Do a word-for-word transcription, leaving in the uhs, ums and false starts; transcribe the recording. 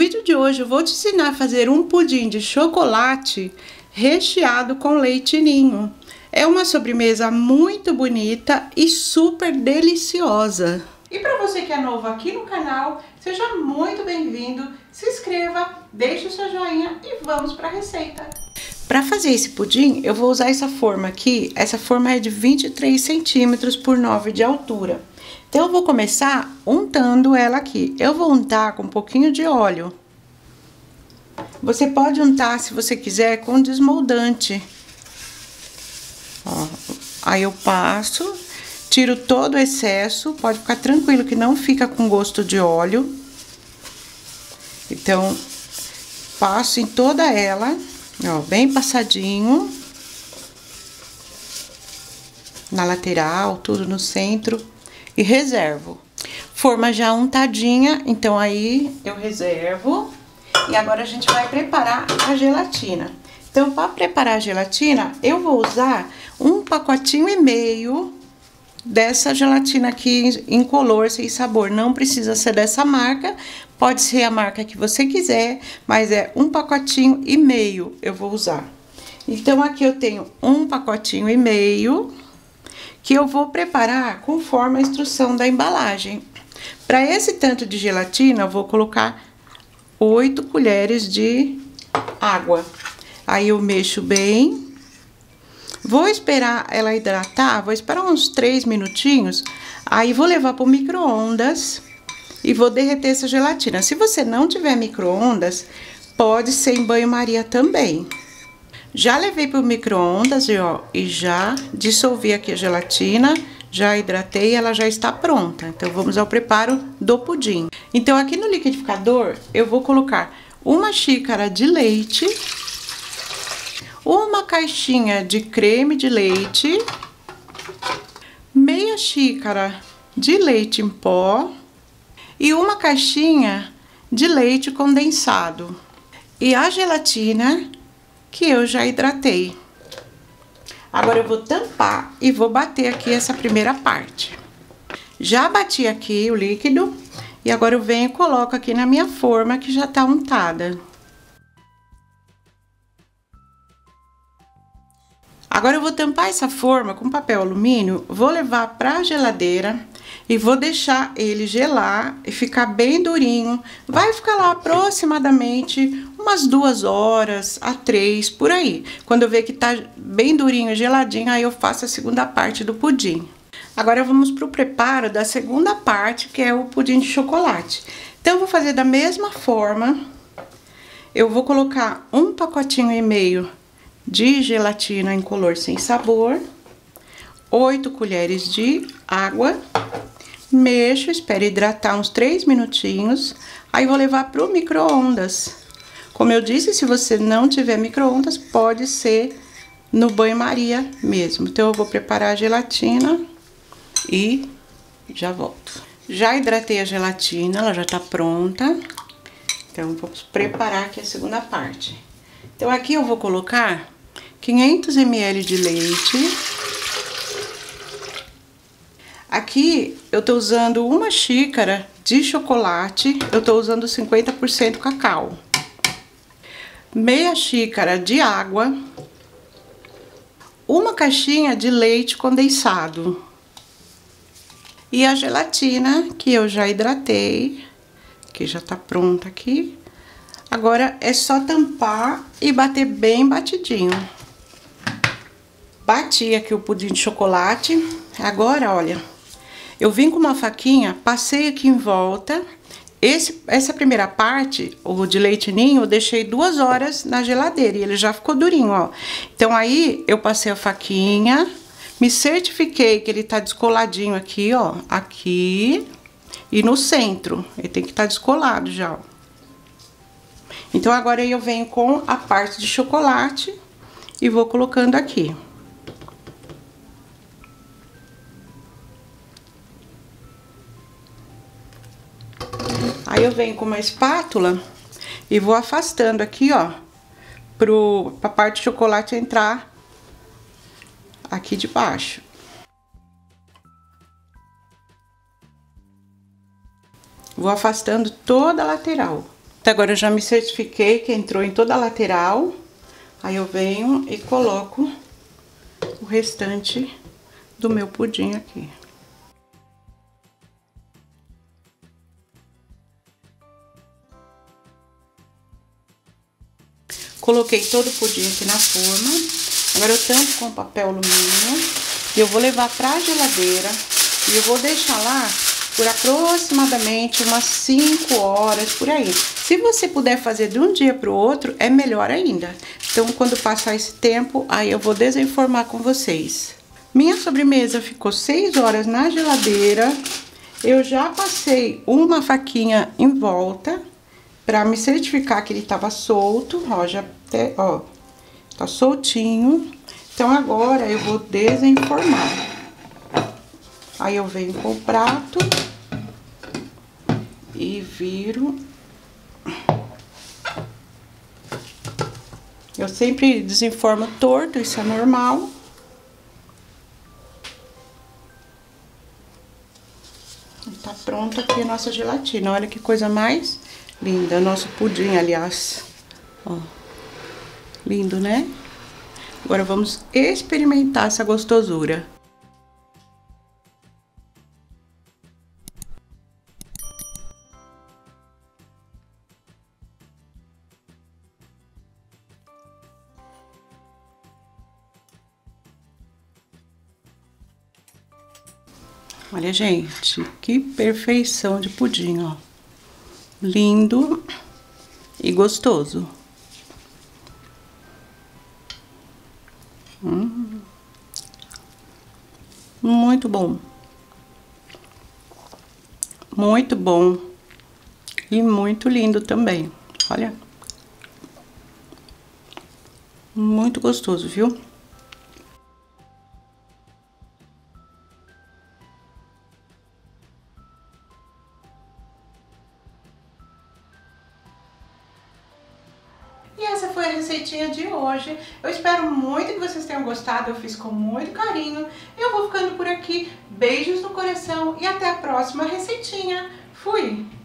vídeo de hoje eu vou te ensinar a fazer um pudim de chocolate recheado com leite ninho. É uma sobremesa muito bonita e super deliciosa. E para você que é novo aqui no canal, seja muito bem-vindo, se inscreva, deixe o seu joinha e vamos para a receita. Para fazer esse pudim, eu vou usar essa forma aqui. Essa forma é de vinte e três centímetros por nove de altura. Então, eu vou começar untando ela aqui. Eu vou untar com um pouquinho de óleo. Você pode untar, se você quiser, com desmoldante. Ó, aí eu passo, tiro todo o excesso. Pode ficar tranquilo que não fica com gosto de óleo. Então, passo em toda ela, ó, bem passadinho. Na lateral, tudo no centro. E reservo. Forma já untadinha, então aí eu reservo. E agora a gente vai preparar a gelatina. Então, para preparar a gelatina, eu vou usar um pacotinho e meio dessa gelatina aqui incolor, sem sabor. Não precisa ser dessa marca, pode ser a marca que você quiser, mas é um pacotinho e meio eu vou usar. Então, aqui eu tenho um pacotinho e meio que eu vou preparar conforme a instrução da embalagem. Para esse tanto de gelatina, eu vou colocar oito colheres de água. Aí eu mexo bem. Vou esperar ela hidratar, vou esperar uns três minutinhos. Aí vou levar para o micro-ondas e vou derreter essa gelatina. Se você não tiver micro-ondas, pode ser em banho-maria também. Já levei para o micro-ondas e, ó, e já dissolvi aqui a gelatina, já hidratei, ela já está pronta. Então, vamos ao preparo do pudim. Então, aqui no liquidificador, eu vou colocar uma xícara de leite, uma caixinha de creme de leite, meia xícara de leite em pó e uma caixinha de leite condensado. E a gelatina que eu já hidratei. Agora eu vou tampar e vou bater aqui essa primeira parte. Já bati aqui o líquido e agora eu venho e coloco aqui na minha forma que já tá untada. Agora eu vou tampar essa forma com papel alumínio, vou levar pra geladeira e vou deixar ele gelar e ficar bem durinho. Vai ficar lá aproximadamente umas duas horas a três, por aí. Quando eu ver que tá bem durinho, geladinho, aí eu faço a segunda parte do pudim. Agora vamos pro preparo da segunda parte, que é o pudim de chocolate. Então eu vou fazer da mesma forma. Eu vou colocar um pacotinho e meio de gelatina incolor sem sabor, oito colheres de água, mexo, espero hidratar uns três minutinhos, aí vou levar pro micro-ondas. Como eu disse, se você não tiver micro-ondas, pode ser no banho-maria mesmo. Então, eu vou preparar a gelatina e já volto. Já hidratei a gelatina, ela já tá pronta. Então, vamos preparar aqui a segunda parte. Então, aqui eu vou colocar quinhentos mililitros de leite. Aqui eu tô usando uma xícara de chocolate, eu tô usando cinquenta por cento cacau. Meia xícara de água. Uma caixinha de leite condensado. E a gelatina que eu já hidratei, que já tá pronta aqui. Agora é só tampar e bater bem batidinho. Bati aqui o pudim de chocolate. Agora, olha, eu vim com uma faquinha, passei aqui em volta. Esse, essa primeira parte, o de leite ninho, eu deixei duas horas na geladeira e ele já ficou durinho, ó. Então, aí, eu passei a faquinha, me certifiquei que ele tá descoladinho aqui, ó, aqui e no centro. Ele tem que estar descolado já, ó. Então, agora eu venho com a parte de chocolate e vou colocando aqui. Aí eu venho com uma espátula e vou afastando aqui, ó, pro, pra parte de chocolate entrar aqui de baixo. Vou afastando toda a lateral. Então, agora eu já me certifiquei que entrou em toda a lateral. Aí eu venho e coloco o restante do meu pudim aqui. Coloquei todo o pudim aqui na forma. Agora eu tampo com papel alumínio e eu vou levar pra geladeira e eu vou deixar lá por aproximadamente umas cinco horas, por aí. Se você puder fazer de um dia pro outro, é melhor ainda. Então, quando passar esse tempo, aí eu vou desinformar com vocês. Minha sobremesa ficou seis horas na geladeira. Eu já passei uma faquinha em volta pra me certificar que ele tava solto. Ó, já até, ó, tá soltinho. Então, agora eu vou desenformar. Aí eu venho com o prato e viro. Eu sempre desenformo torto, isso é normal. E tá pronto aqui a nossa gelatina. Olha que coisa mais linda. Nosso pudim, aliás. Ó. Lindo, né? Agora vamos experimentar essa gostosura. Olha, gente, que perfeição de pudim, ó. Lindo e gostoso. Hum. Muito bom. Muito bom. E muito lindo também. Olha. Muito gostoso, viu? E essa foi a receitinha de hoje. Eu espero muito que vocês tenham gostado. Eu fiz com muito carinho. Eu vou ficando por aqui. Beijos no coração e até a próxima receitinha. Fui!